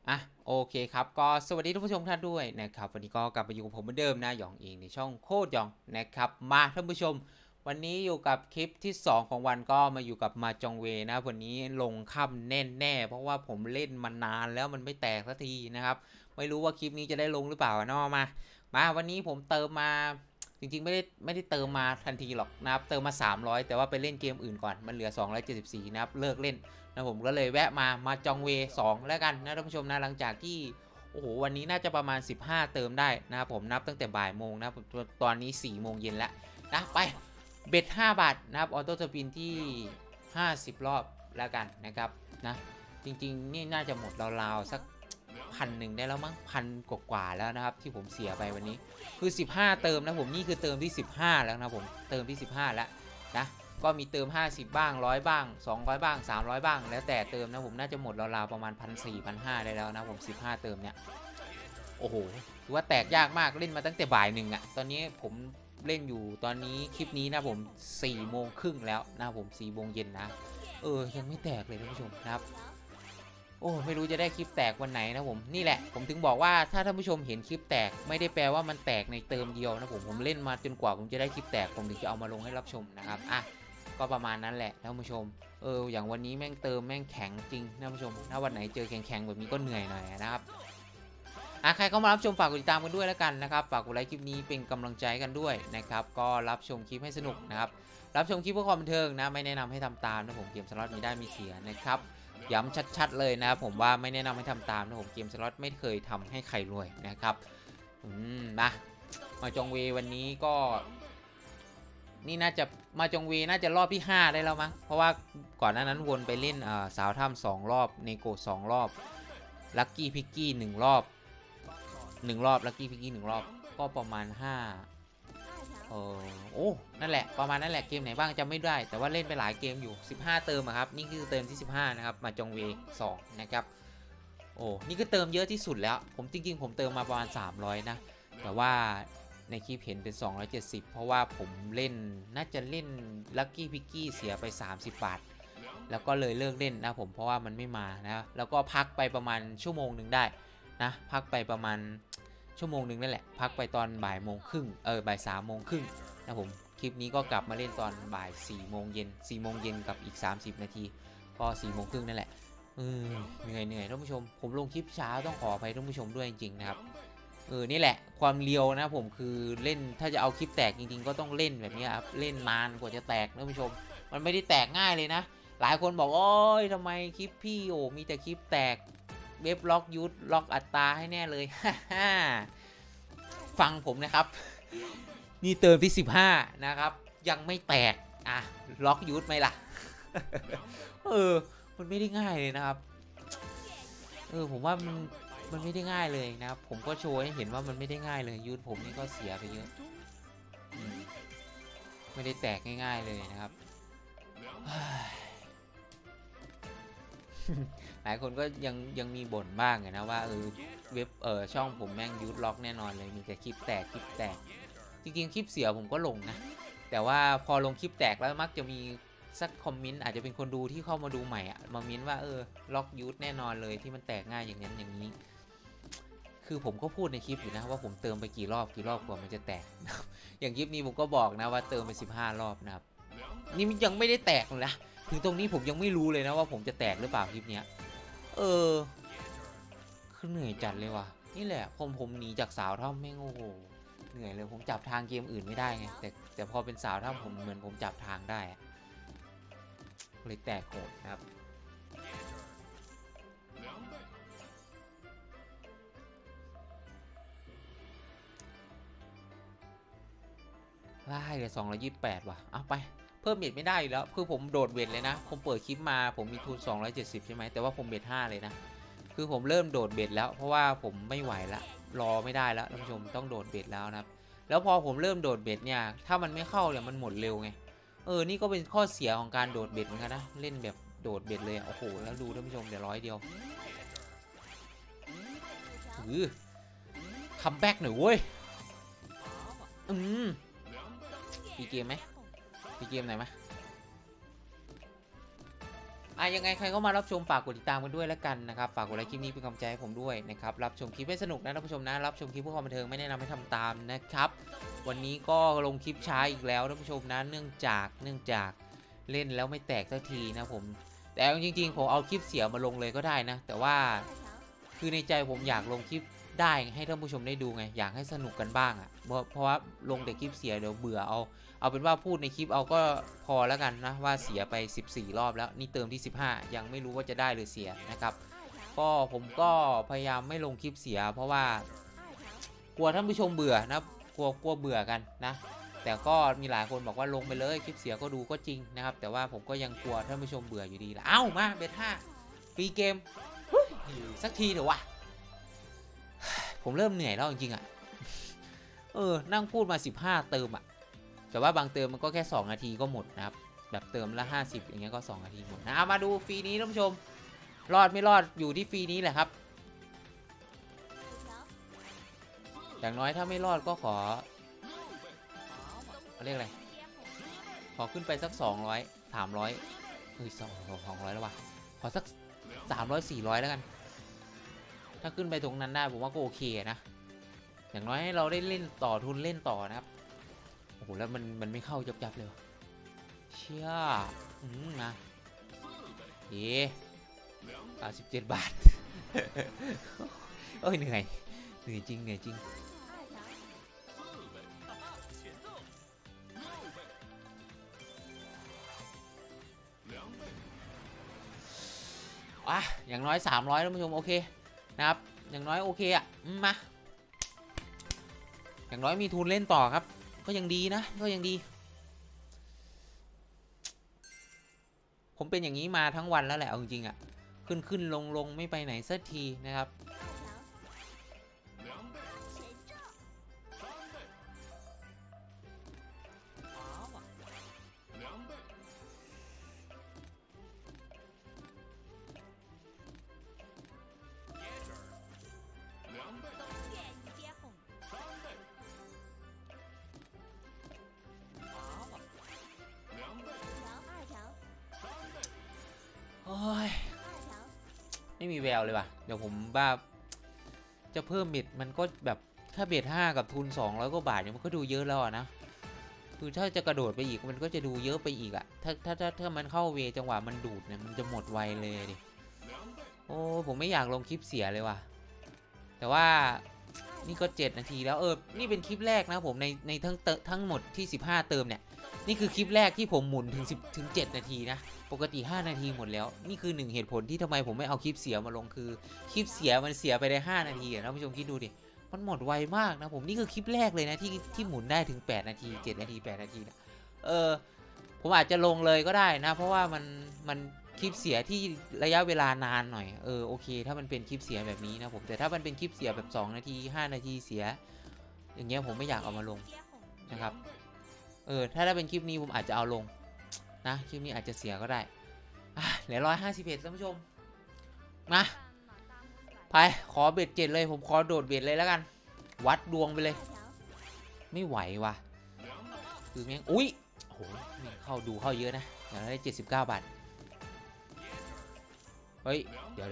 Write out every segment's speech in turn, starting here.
อ่ะโอเคครับก็สวัสดีทุกผู้ชมท่านด้วยนะครับวันนี้ก็กลับมาอยู่กับผมเหมือนเดิมนะหยองเองในช่องโคตรหยองนะครับมาท่านผู้ชมวันนี้อยู่กับคลิปที่2ของวันก็มาอยู่กับมาจองเวนะวันนี้ลงค่ำแน่เพราะว่าผมเล่นมานานแล้วมันไม่แตกสักทีนะครับไม่รู้ว่าคลิปนี้จะได้ลงหรือเปล่าเนาะมาวันนี้ผมเติมมาจริงๆไม่ได้เติมมาทันทีหรอกนะครับเติมมา300แต่ว่าไปเล่นเกมอื่นก่อนมันเหลือ274นะครับเลิกเล่นนะผมก็เลยแวะมาจองเว2แล้วกันนะท่านผู้ชมนะหลังจากที่โอ้โหวันนี้น่าจะประมาณ15เติมได้นะครับผมนับตั้งแต่บ่ายโมงนะตอนนี้4โมงเย็นแล้วนะไปเบ็ด5 บาทนะครับออโต้สปินที่50รอบแล้วกันนะครับนะจริงๆนี่น่าจะหมดราวๆสัก1,000ได้แล้วมั้งพันกว่าแล้วนะครับที่ผมเสียไปวันนี้คือ15เติมนะผมนี่คือเติมที่15แล้วนะผมเติมที่15แล้วนะก็มีเติม50บ้าง100บ้าง200บ้าง300บ้างแล้วแต่เติมนะผมน่าจะหมดราวๆประมาณ1,400-1,500ได้แล้วนะผม15เติมเนี่ยโอ้โหถือว่าแตกยากมากเล่นมาตั้งแต่บ่ายหนึ่งอะตอนนี้ผมเล่นอยู่ตอนนี้คลิปนี้นะผม4 โมงครึ่งแล้วนะผม4 โมงเย็นนะยังไม่แตกเลยท่านผู้ชมนะครับโอ้ไม่รู้จะได้คลิปแตกวันไหนนะผมนี่แหละผมถึงบอกว่าถ้าท่านผู้ชมเห็นคลิปแตกไม่ได้แปลว่ามันแตกในเติมเดียวนะผมเล่นมาจนกว่าผมจะได้คลิปแตกผมถึงจะเอามาลงให้รับชมนะครับอ่ะก็ประมาณนั้นแหละท่านผู้ชมอย่างวันนี้แม่งเติมแม่งแข็งจริงท่านผู้ชมถ้าวันไหนเจอแข็งๆแบบนี้ก็เหนื่อยหน่อยนะครับใครเข้ามารับชมฝากกดติดตามกันด้วยแล้วกันนะครับฝากกดไลค์คลิปนี้เป็นกำลังใจกันด้วยนะครับก็รับชมคลิปให้สนุกนะครับรับชมคลิปเพื่อความบันเทิงนะไม่แนะนำให้ทำตามนะผมเกมสล็อตมีได้มีเสียนะครับย้ำชัดๆเลยนะครับผมว่าไม่แนะนำให้ทำตามนะผมเกมสล็อตไม่เคยทำให้ใครรวยนะครับมาจองเววันนี้ก็นี่น่าจะมาจองเวน่าจะรอบที่5ได้แล้วมั้งเพราะว่าก่อนหน้านั้นวนไปเล่นสาวถ้ำ2 รอบเนโก2 รอบลัคกี้พิกกี้1 รอบลัคกี้พิกกี้1 รอบก็ประมาณโอ้นั่นแหละประมาณนั่นแหละเกมไหนบ้างจำไม่ได้แต่ว่าเล่นไปหลายเกมอยู่15เติมครับนี่คือเติมที่15นะครับมาจองเว2นะครับโอ้นี่ก็เติมเยอะที่สุดแล้วผมจริงๆผมเติมมาประมาณ300นะแต่ว่าในคลิปเห็นเป็น270เพราะว่าผมเล่นน่าจะเล่นลัคกี้พิกกี้เสียไป30 บาทแล้วก็เลยเลิกเล่นนะผมเพราะว่ามันไม่มานะแล้วก็พักไปประมาณชั่วโมงหนึ่งได้นะพักไปประมาณชั่วโมงหนึ่งนั่นแหละพักไปตอนบ่ายโมงครึ่งบ่าย3 โมงครึ่งนะผมคลิปนี้ก็กลับมาเล่นตอนบ่าย4 โมงเย็น4 โมงเย็นกับอีก30 นาทีก็4 โมงครึ่งนั่นแหละเหนื่อยท่านผู้ชมผมลงคลิปช้าต้องขออภัยท่านผู้ชมด้วยจริงๆนะครับนี่แหละความเรียวนะผมคือเล่นถ้าจะเอาคลิปแตกจริงๆก็ต้องเล่นแบบนี้ครับเล่นนานกว่าจะแตกท่านผู้ชมมันไม่ได้แตกง่ายเลยนะหลายคนบอกโอ้ยทำไมคลิปพี่มีแต่คลิปแตกเว็บล็อกยูทล็อกอัตราให้แน่เลย ฟังผมนะครับนี่เติมที่15นะครับยังไม่แตกล็อกยูทไหมล่ะ มันไม่ได้ง่ายเลยนะครับผมว่ามันไม่ได้ง่ายเลยนะครับผมก็โชว์ให้เห็นว่ามันไม่ได้ง่ายเลยยูทผมนี่ก็เสียไปเยอะไม่ได้แตกง่ายๆเลยนะครับหลายคนก็ยังมีบ่นบ้างนะว่าเว็บช่องผมแม่งยูทล็อกแน่นอนเลยมีแต่คลิปแตกจริงๆคลิปเสียผมก็ลงนะแต่ว่าพอลงคลิปแตกแล้วมักจะมีสักคอมเมนต์อาจจะเป็นคนดูที่เข้ามาดูใหม่มาเม้นว่าล็อกยูทแน่นอนเลยที่มันแตกง่ายอย่างนั้นอย่างนี้คือผมก็พูดในคลิปอยู่นะว่าผมเติมไปกี่รอบกว่ามันจะแตกอย่างคลิปนี้ผมก็บอกนะว่าเติมไป15 รอบนะครับนี่ยังไม่ได้แตกเลยนะถึงตรงนี้ผมยังไม่รู้เลยนะว่าผมจะแตกหรือเปล่าคลิปนี้คือเหนื่อยจัดเลยว่ะนี่แหละผมหนีจากสาวถ้ำไม่โง่เหนื่อยเลยผมจับทางเกมอื่นไม่ได้ไงแต่พอเป็นสาวถ้ำผมเหมือนผมจับทางได้เลยแตกโหดนะครับได้เลย228ว่ะเอาไปเพิ่มเบ็ดไม่ได้แล้วคือผมโดดเบ็ดเลยนะผมเปิดคลิปมาผมมีทุน270ใช่ไหมแต่ว่าผมเบ็ด5เลยนะคือผมเริ่มโดดเบ็ดแล้วเพราะว่าผมไม่ไหวละรอไม่ได้แล้วท่านผู้ชมต้องโดดเบ็ดแล้วนะครับแล้วพอผมเริ่มโดดเบ็ดเนี่ยถ้ามันไม่เข้าเนี่ยมันหมดเร็วไงนี่ก็เป็นข้อเสียของการโดดเบ็ดเหมือนกันนะเล่นแบบโดดเบ็ดเลยโอ้โหแล้วดูท่านผู้ชมเดี๋ยว100 เดียวคัมแบ็กหน่อยเว้ยปีเกมไหมปีเกมไหนไหมยังไงใครเข้ามารับชมฝากกดติดตามกันด้วยแล้วกันนะครับฝากกดไลค์คลิปนี้เป็นกำลังใจให้ผมด้วยนะครับรับชมคลิปให้สนุกนะท่านผู้ชมนะรับชมคลิปเพื่อความบันเทิงไม่แนะนำให้ทำตามนะครับวันนี้ก็ลงคลิปช้าอีกแล้วท่านผู้ชมนะเนื่องจากเล่นแล้วไม่แตกสักทีนะผมแต่จริงๆผมเอาคลิปเสียมาลงเลยก็ได้นะแต่ว่าคือในใจผมอยากลงคลิปได้ให้ท่านผู้ชมได้ดูไงอยากให้สนุกกันบ้างอ่ะเพราะว่าลงแต่คลิปเสียเดี๋ยวเบื่อเอาเป็นว่าพูดในคลิปเอาก็พอแล้วกันนะว่าเสียไป14รอบแล้วนี่เติมที่15ยังไม่รู้ว่าจะได้หรือเสียนะครับก็ผมก็พยายามไม่ลงคลิปเสียเพราะว่ากลัวท่านผู้ชมเบื่อนะกลัวเบื่อกันนะแต่ก็มีหลายคนบอกว่าลงไปเลยคลิปเสียก็ดูก็จริงนะครับแต่ว่าผมก็ยังกลัวท่านผู้ชมเบื่ออยู่ดีละเอ้ามาเบต้าฟรีเกมสักทีเถอะวะผมเริ่มเหนื่อยแล้วจริงๆอ่ะนั่งพูดมา15เติมอ่ะแต่ว่าบางเติมมันก็แค่2นาทีก็หมดนะครับแบบเติมละ50อย่างเงี้ยก็2นาทีหมดนะมาดูฟรีนี้ท่านผู้ชมรอดไม่รอดอยู่ที่ฟรีนี้แหละครับอย่างน้อยถ้าไม่รอดก็ขอเรียกอะไรขอขึ้นไปสัก200 300200แล้ววะขอสัก300 400แล้วกันถ้าขึ้นไปตรงนั้นได้ผมว่าก็โอเคนะอย่างน้อยให้เราได้เล่นต่อทุนเล่นต่อนะครับโอ้โหแล้วมันไม่เข้ายับเลยวะเชี่ยนะ97 บาทโอ้ยเหนื่อยจริงอย่างน้อย300ท่านผู้ชมโอเคนะครับอย่างน้อยโอเคอ่ะมาอย่างน้อยมีทุนเล่นต่อครับก็ยังดีนะก็ยังดีผมเป็นอย่างนี้มาทั้งวันแล้วแหละเอาจริงอ่ะขึ้นลงไม่ไปไหนสักทีนะครับไม่มีแววเลยว่ะเดี๋ยวผมบ้าจะเพิ่มเบ็ดมันก็แบบถ้าเบ็ด5กับทุน200กว่าบาทเนี่ยมันก็ดูเยอะแล้วนะคือถ้าจะกระโดดไปอีกมันก็จะดูเยอะไปอีกอะถ้ามันเข้าเวจังหวะมันดูดเนี่ยมันจะหมดไวเลยดิโอ้ผมไม่อยากลงคลิปเสียเลยว่ะแต่ว่านี่ก็7นาทีแล้วนี่เป็นคลิปแรกนะผมในทั้งหมดที่15เติมเนี่ยนี่คือคลิปแรกที่ผมหมุนถึง7นาทีนะปกติ5นาทีหมดแล้วนี่คือ1เหตุผลที่ทำไมผมไม่เอาคลิปเสียมาลงคือคลิปเสียมันเสียไปได้5นาทีท่านผู้ชมคิดดูดิมันหมดไวมากนะผมนี่คือคลิปแรกเลยนะที่หมุนได้ถึง8นาที7นาที8นาทีนะผมอาจจะลงเลยก็ได้นะเพราะว่ามันคลิปเสียที่ระยะเวลานานหน่อยโอเคถ้ามันเป็นคลิปเสียแบบนี้นะผมแต่ถ้ามันเป็นคลิปเสียแบบ2นาที5นาทีเสียอย่างเงี้ยผมไม่อยากเอามาลงนะครับถ้าเป็นคลิปนี้ผมอาจจะเอาลงนะคลิปนี้อาจจะเสียก็ได้เหลือ151ท่านผู้ชมมาไปขอเบ็ด7เลยผมขอโดดเบ็ดเลยแล้วกันวัดดวงไปเลยไม่ไหวว่ะคือแม่งอุ้ยโอ้โหเข้าเยอะนะเดี๋ยวได้79 บาทเฮ้ยเดี๋ยว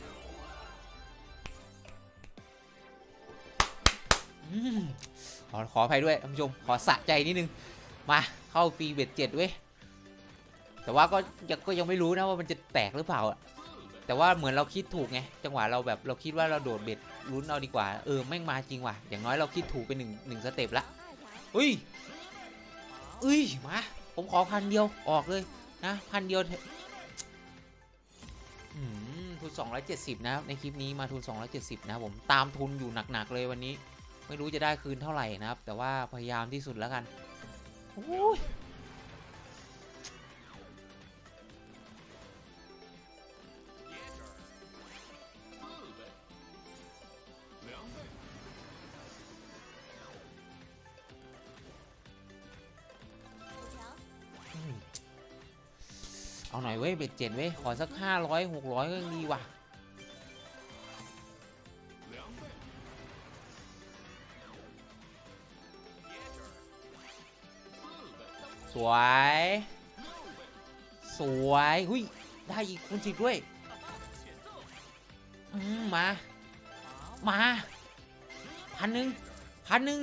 ขออภัยด้วยท่านผู้ชมขอสะใจนิดนึงมาเข้าฟรีเบ็ด7เว้ยแต่ว่าก็ยังไม่รู้นะว่ามันจะแตกหรือเปล่าแต่ว่าเหมือนเราคิดถูกไงจังหวะเราแบบเราคิดว่าเราโดดเบ็ดลุ้นเอาดีกว่าแม่งมาจริงว่ะอย่างน้อยเราคิดถูกไปหนึ่งสเต็ปละมาผมขอ1,000 เดียวออกเลยนะ1,000 เดียวทุน270นะในคลิปนี้มาทุน270นะผมตามทุนอยู่หนักๆเลยวันนี้ไม่รู้จะได้คืนเท่าไหร่นะครับแต่ว่าพยายามที่สุดแล้วกันโอ้ยเอาหน่อยเว้ยเบ็ด7เว้ยขอสัก500 600ก็ยังดีว่ะสวยหุยได้อีกคูณ 10ด้วยมา1,000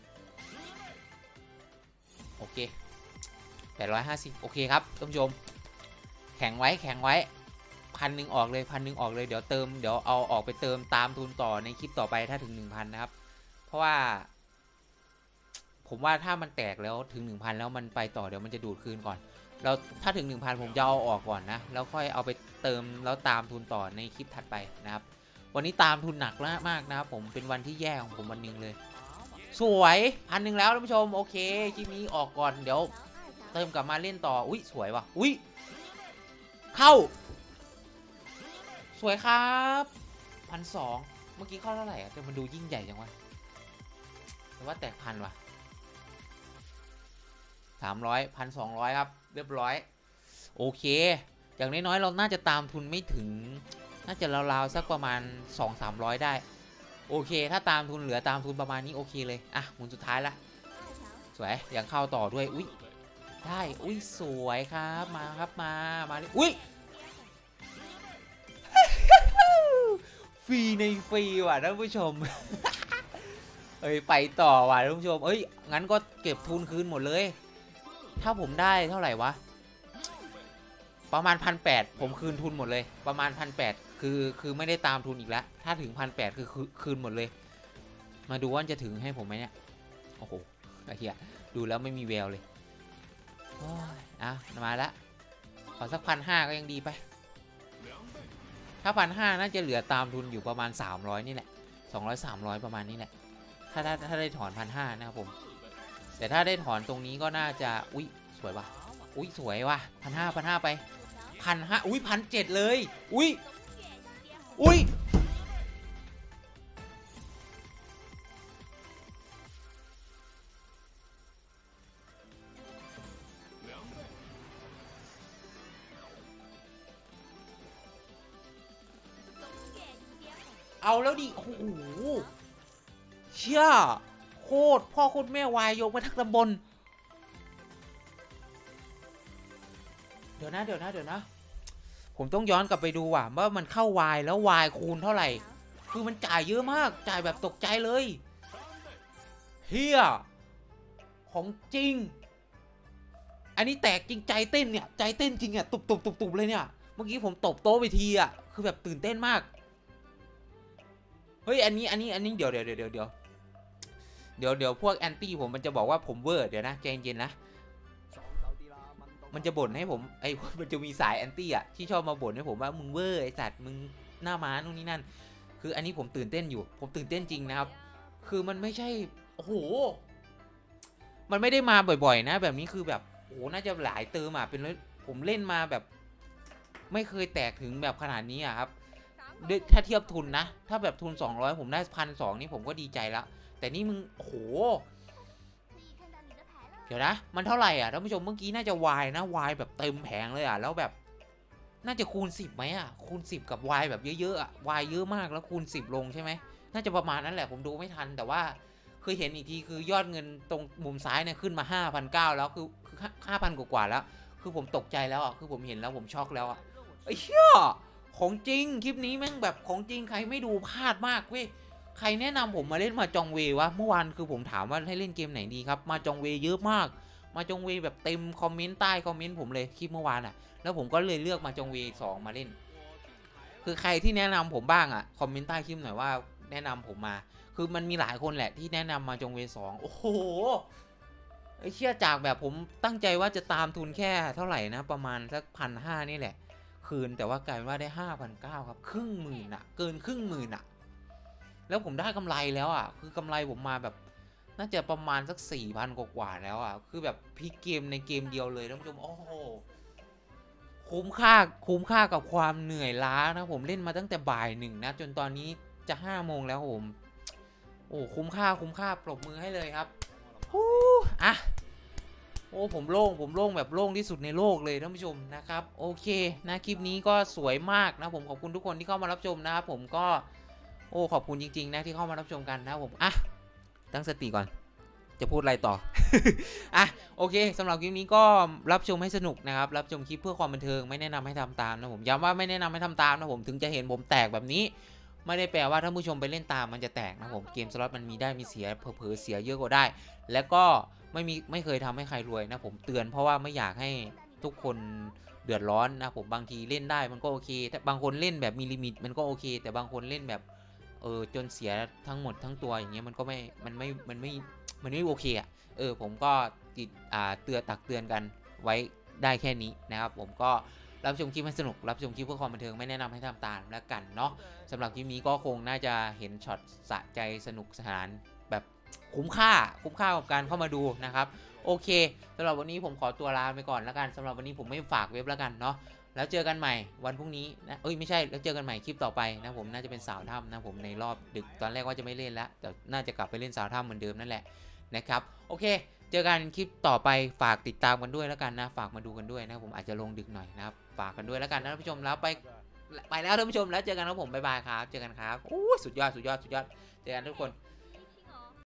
โอเค850โอเคครับท่านผู้ชมแข่งไว้1,000ออกเลย1,000ออกเลยเดี๋ยวเอาออกไปเติมตามทุนต่อในคลิปต่อไปถ้าถึง 1,000 นะครับเพราะว่าผมว่าถ้ามันแตกแล้วถึง 1,000 แล้วมันไปต่อเดี๋ยวมันจะดูดคืนก่อนแล้วถ้าถึง 1,000 ผมจะเอาออกก่อนนะแล้วค่อยเอาไปเติมแล้วตามทุนต่อในคลิปถัดไปนะครับวันนี้ตามทุนหนักมากนะครับผมเป็นวันที่แย่ของผมวันนึงเลยสวย1,000แล้วท่านผู้ชมโอเคคลิปนี้ออกก่อนเดี๋ยวเติมกลับมาเล่นต่ออุ้ยสวยว่ะอุ้ยเข้าสวยครับ1,200เมื่อกี้เข้าเท่าไหร่อะแต่มันดูยิ่งใหญ่จังวะแต่ว่าแตก1,000ว่ะ300 1,200ครับเรียบร้อยโอเคอย่างน้อยๆเราน่าจะตามทุนไม่ถึงน่าจะราวๆสักประมาณ 200-300 ได้โอเคถ้าตามทุนเหลือตามทุนประมาณนี้โอเคเลยอ่ะหมุนสุดท้ายละสวยอย่างเข้าต่อด้วยอุ้ยได้อุ้ยสวยครับมาครับมาเลยอุ้ยฟรีในฟรีว่ะท่านผู้ชม เอ้ยไปต่อว่ะท่านผู้ชมเอ้ยงั้นก็เก็บทุนคืนหมดเลยถ้าผมได้เท่าไหร่วะประมาณ 1,800 ผมคืนทุนหมดเลยประมาณ 1,800 คือไม่ได้ตามทุนอีกแล้วถ้าถึง 1,800 คือคืนหมดเลยมาดูว่าจะถึงให้ผมไหมเนี่ยโอ้โหไอ้เหี้ยดูแล้วไม่มีแววเลยอ่ะมาแล้วขอสัก 1,500 ก็ยังดีไปถ้า 1,500 น่าจะเหลือตามทุนอยู่ประมาณ300นี่แหละ200-300ประมาณนี้แหละถ้าได้ถอน 1,500 นะครับผมแต่ถ้าได้ถอนตรงนี้ก็น่าจะอุ้ยสวยว่ะอุ้ยสวยว่ะ1,500ไป1,500อุ้ย1,700เลยอุ้ยเอาแล้วดิโอ้โหเชี่ยโคตรพ่อโคตรแม่วายยกมาทั้งตำบลเดี๋ยวนะผมต้องย้อนกลับไปดูว่ะว่ามันเข้าวายแล้ววายคูณเท่าไหร่คือมันจ่ายเยอะมากจ่ายแบบตกใจเลยเฮียของจริงอันนี้แตกจริงใจเต้นเนี่ยใจเต้นจริงอ่ะตุบเลยเนี่ยเมื่อกี้ผมตบโต๊ะไปทีอ่ะคือแบบตื่นเต้นมากเฮ้ยอันนี้เดี๋ยวพวกแอนตี้ผมมันจะบอกว่าผมเวอร์เดี๋ยวนะใจเย็นๆนะมันจะบ่นให้ผมมันจะมีสายแอนตี้อ่ะที่ชอบมาบ่นให้ผมว่ามึงเวอร์ไอสัตว์มึงหน้าม้านู่นนี่นั่นคืออันนี้ผมตื่นเต้นอยู่ผมตื่นเต้นจริงนะครับคือมันไม่ใช่โอ้โหมันไม่ได้มาบ่อยๆนะแบบนี้คือแบบโอ้โหน่าจะหลายเติมอ่ะเป็นผมเล่นมาแบบไม่เคยแตกถึงแบบขนาดนี้อ่ะครับถ้าเทียบทุนนะถ้าแบบทุน200ผมได้1,200นี่ผมก็ดีใจแล้วแต่นี่มึงโอ้โหเดี๋ยวนะมันเท่าไหร่อ่ะท่านผู้ชมเมื่อกี้น่าจะวายนะวายแบบเต็มแผงเลยอ่ะแล้วแบบน่าจะคูณ10ไหมอ่ะคูณ10กับวายแบบเยอะๆอ่ะวายเยอะมากแล้วคูณ10ลงใช่ไหมน่าจะประมาณนั้นแหละผมดูไม่ทันแต่ว่าเคยเห็นอีกทีคือยอดเงินตรงมุมซ้ายเนี่ยขึ้นมา 5,900 แล้วคือ 5,000 กว่าแล้วคือผมตกใจแล้วอ่ะคือผมเห็นแล้วผมช็อกแล้วอ่ะไอ้เหี้ยของจริงคลิปนี้แม่งแบบของจริงใครไม่ดูพลาดมากเว้ยใครแนะนำผมมาเล่นมาจองเววะเมื่อวานคือผมถามว่าให้เล่นเกมไหนดีครับมาจองเวเยอะมากมาจองเวแบบเต็มคอมเมนต์ใต้คอมเมนต์ผมเลยคลิปเมื่อวานอ่ะแล้วผมก็เลยเลือกมาจองเว2มาเล่นคือใครที่แนะนำผมบ้างอ่ะคอมเมนต์ใต้คลิปหน่อยว่าแนะนำผมมาคือมันมีหลายคนแหละที่แนะนำมาจองเว2โอ้โหไอ้เชี่ยจากแบบผมตั้งใจว่าจะตามทุนแค่เท่าไหร่นะประมาณสัก1,500นี่แหละคืนแต่ว่ากลายว่าได้ 5,900 ครับ50,000อ่ะเกิน50,000อ่ะแล้วผมได้กำไรแล้วอ่ะคือกำไรผมมาแบบน่าจะประมาณสัก 4,000 กว่าแล้วอ่ะคือแบบพลิกเกมในเกมเดียวเลยท่านผู้ชมโอ้โหคุ้มค่ากับความเหนื่อยล้านะผมเล่นมาตั้งแต่บ่าย1นะจนตอนนี้จะ5 โมงแล้วผมโอ้คุ้มค่าปรบมือให้เลยครับอ่ะโอ้ผมโล่งแบบโล่งที่สุดในโลกเลยท่านผู้ชมนะครับโอเคนะคลิปนี้ก็สวยมากนะผมขอบคุณทุกคนที่เข้ามารับชมนะครับผมก็โอ้ขอบคุณจริงๆนะที่เข้ามารับชมกันนะผมอ่ะตั้งสติก่อนจะพูดอะไรต่อ อ่ะโอเคสำหรับคลิปนี้ก็รับชมให้สนุกนะครับรับชมคลิปเพื่อความบันเทิงไม่แนะนำให้ทำตามนะผมย้ำว่าไม่แนะนำให้ทำตามนะผมถึงจะเห็นผมแตกแบบนี้ไม่ได้แปลว่าถ้าผู้ชมไปเล่นตามมันจะแตกนะผมเกมสล็อตมันมีได้มีเสียเผลอๆเสียเยอะกว่าได้ แล้วก็ไม่เคยทำให้ใครรวยนะผมเตือนเพราะว่าไม่อยากให้ทุกคนเดือดร้อนนะผมบางทีเล่นได้มันก็โอเคแต่บางคนเล่นแบบมีลิมิตมันก็โอเคแต่บางคนเล่นแบบจนเสียทั้งหมดทั้งตัวอย่างเงี้ยมันก็ไม่โอเคอ่ะผมก็ติดตักเตือนกันไว้ได้แค่นี้นะครับผมก็รับชมคลิปให้สนุกรับชมคลิปเพื่อความบันเทิงไม่แนะนำให้ทำตามแล้วกันเนาะสำหรับคลิปนี้ก็คงน่าจะเห็นช็อตสะใจสนุกสนานแบบคุ้มค่ากับการเข้ามาดูนะครับโอเคสำหรับวันนี้ผมขอตัวลาไปก่อนแล้วกันสำหรับวันนี้ผมไม่ฝากเว็บแล้วกันเนาะแล้วเจอกันใหม่วันพรุ่งนี้นะไม่ใช่แล้วเจอกันใหม่คลิปต่อไปนะผมน่าจะเป็นสาวถ้ำนะผมในรอบดึกตอนแรกว่าจะไม่เล่นแล้วแต่น่าจะกลับไปเล่นสาวถ้ำเหมือนเดิมนั่นแหละนะครับโอเคเจอกันคลิปต่อไปฝากติดตามกันด้วยแล้วกันนะฝากมาดูกันด้วยนะผมอาจจะลงดึกหน่อยนะครับฝากกันด้วยแล้วกันนะท่านผู้ชมแล้วไปแล้วท่านผู้ชมแล้วเจอกันครับผมบ๊ายบายครับเจอกันครับโอ้สุดยอดเจอกันทุกคน